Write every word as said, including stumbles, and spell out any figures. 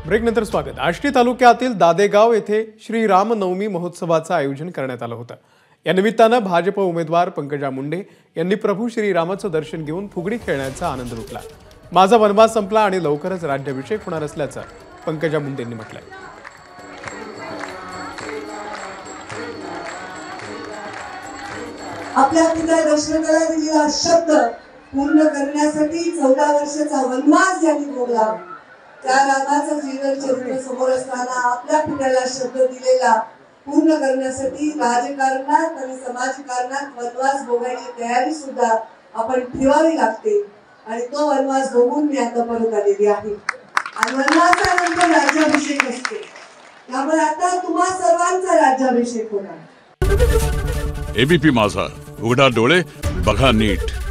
ब्रेकनंतर स्वागत। आष्टी तालुक्यातील दादेगाव येथे श्री रामनवमी महोत्सवाचं आयोजन करण्यात आलं होतं। या निमित्तानं भाजप उमेदवार पंकजा मुंडे यांनी प्रभू श्रीरामाचं दर्शन घेऊन फुगडी खेळण्याचा आनंद लुटला। माझा वनवास संपला आणि लवकरच राज्याभिषेक होणार असल्याचं पंकजा मुंडेंनी म्हटलंय। आपल्या पिता दशरथाला दिलेला शब्द पूर्ण करण्यासाठी चौदा वर्षाचा वनवास यांनी भोगला। त्या रामाचं जीवन चरित्र समोर असताना आपल्या पित्याला शब्द दिलेला पूर्ण करण्यासाठी राजकारणात आणि समाजकारणात वनवास भोगायची तयारी सुद्धा आपण ठेवावी लागते आणि तो वनवास भोगून मी आता परत आलेली आहे आणि वनवासानंतर राज्याभिषेक असते। त्यामुळे आता तुम्हा सर्वांचा राज्याभिषेक होणार। एबीपी माझा, उघडा डोळे बघा नीट।